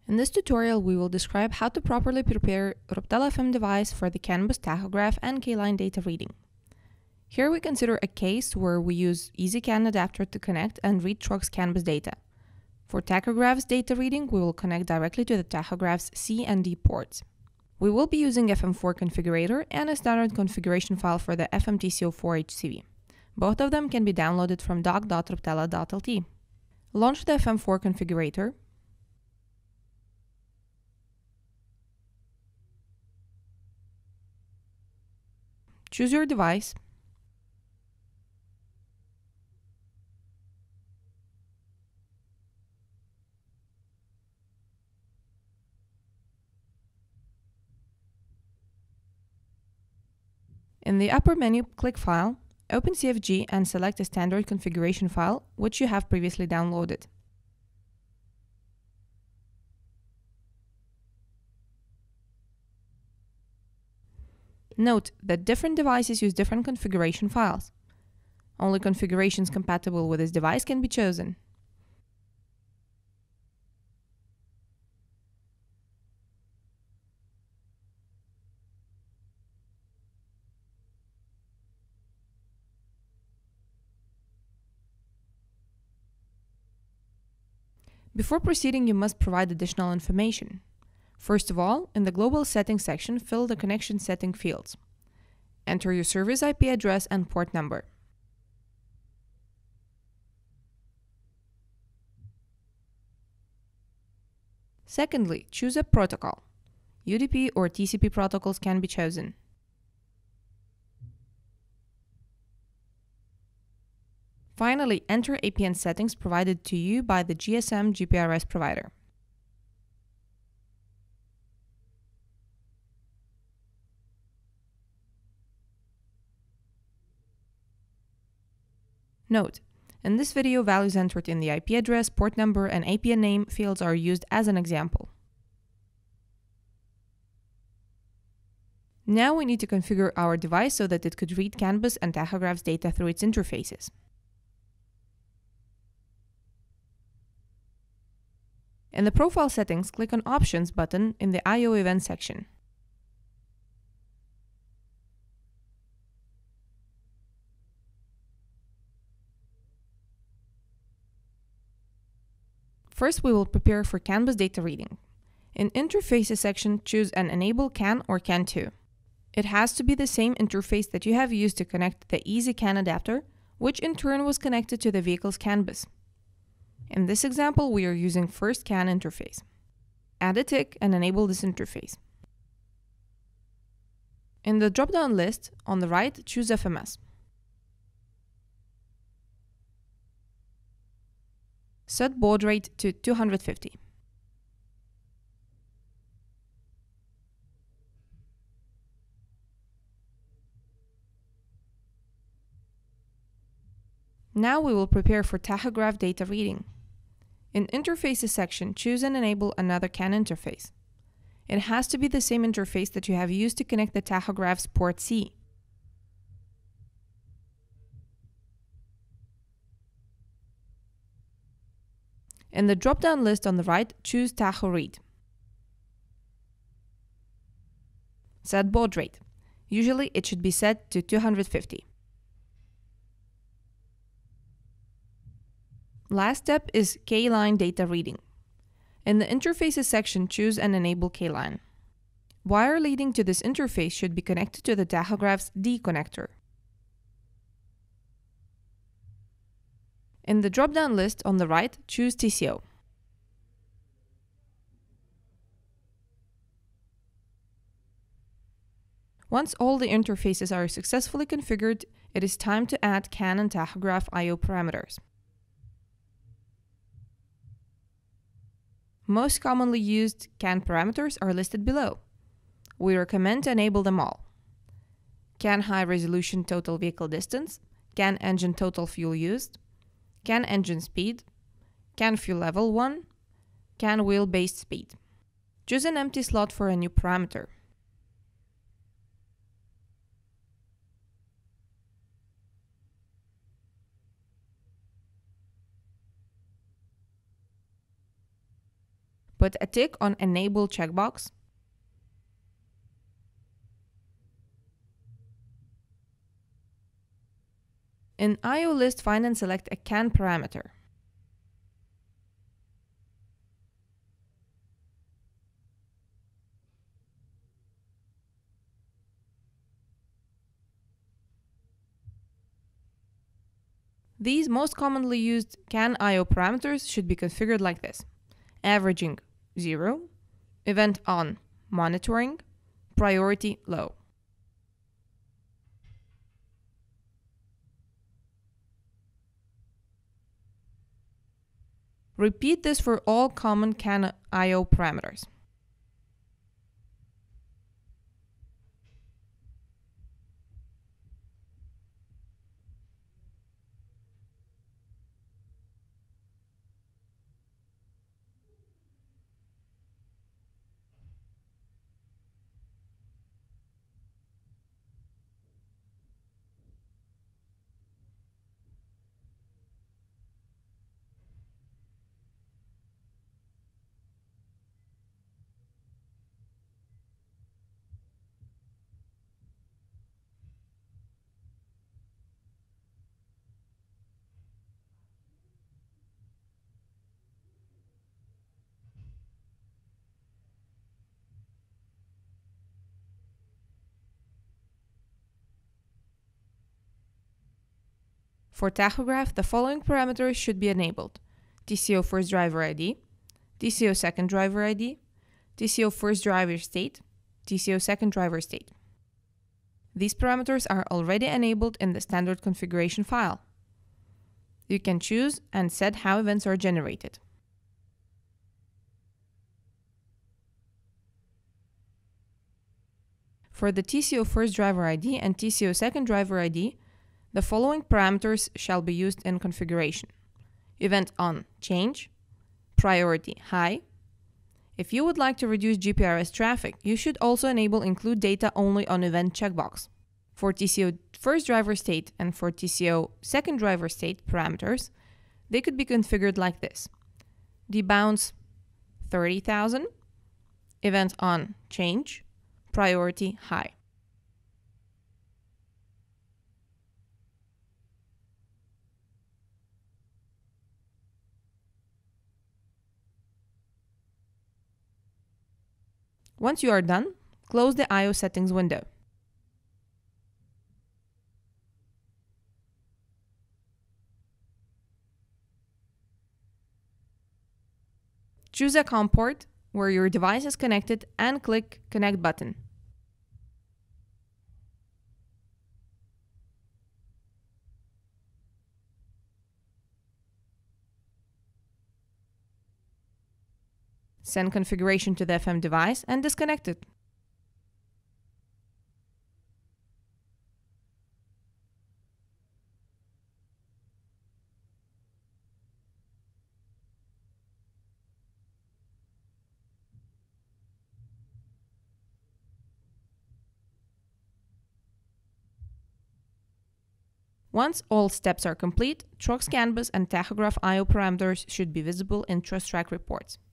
In this tutorial, we will describe how to properly prepare Ruptela FM device for the CANbus tachograph and K-line data reading. Here we consider a case where we use easy CAN adapter to connect and read truck's CANbus data. For tachograph's data reading, we will connect directly to the tachograph's C and D ports. We will be using FM4 configurator and a standard configuration file for the FMTCO4 HCV. Both of them can be downloaded from doc.ruptela.lt. Launch the FM4 configurator. Choose your device. In the upper menu, click File, open CFG and select a standard configuration file, which you have previously downloaded. Note that different devices use different configuration files. Only configurations compatible with this device can be chosen. Before proceeding, you must provide additional information. First of all, in the Global Settings section, fill the connection setting fields. Enter your service IP address and port number. Secondly, choose a protocol. UDP or TCP protocols can be chosen. Finally, enter APN settings provided to you by the GSM GPRS provider. Note: in this video, values entered in the IP address, port number, and APN name fields are used as an example. Now we need to configure our device so that it could read CANbus and tachograph's data through its interfaces. In the Profile settings, click on Options button in the I/O Event section. First, we will prepare for CANbus data reading. In Interfaces section, choose an Enable CAN or CAN2. It has to be the same interface that you have used to connect the Easy CAN adapter, which in turn was connected to the vehicle's CANbus. In this example, we are using first CAN interface. Add a tick and enable this interface. In the drop-down list, on the right, choose FMS. Set baud rate to 250. Now we will prepare for tachograph data reading. In Interfaces section, choose and enable another CAN interface. It has to be the same interface that you have used to connect the tachograph's port C. In the drop-down list on the right, choose Tacho Read. Set baud rate. Usually it should be set to 250. Last step is K-line data reading. In the Interfaces section, choose and enable K-line. Wire leading to this interface should be connected to the tachograph's D connector. In the drop-down list on the right, choose TCO. Once all the interfaces are successfully configured, it is time to add CAN and tachograph I/O parameters. Most commonly used CAN parameters are listed below. We recommend to enable them all. CAN high resolution total vehicle distance, CAN engine total fuel used, CAN engine speed, CAN fuel level 1, CAN wheel-based speed. Choose an empty slot for a new parameter. Put a tick on Enable checkbox. In I/O list, find and select a CAN parameter. These most commonly used CAN I/O parameters should be configured like this: averaging 0, event on monitoring, priority low. Repeat this for all common CAN I/O parameters. For tachograph, the following parameters should be enabled: TCO first driver ID, TCO second driver ID, TCO first driver state, TCO second driver state. These parameters are already enabled in the standard configuration file. You can choose and set how events are generated. For the TCO first driver ID and TCO second driver ID, the following parameters shall be used in configuration: event on change, priority high. If you would like to reduce GPRS traffic, you should also enable include data only on event checkbox. For TCO first driver state and for TCO second driver state parameters, they could be configured like this: debounce 30,000, event on change, priority high. Once you are done, close the I/O settings window. Choose a COM port where your device is connected and click Connect button. Send configuration to the FM device and disconnect it. Once all steps are complete, Trox CANbus and Tachograph I/O parameters should be visible in TrustTrack reports.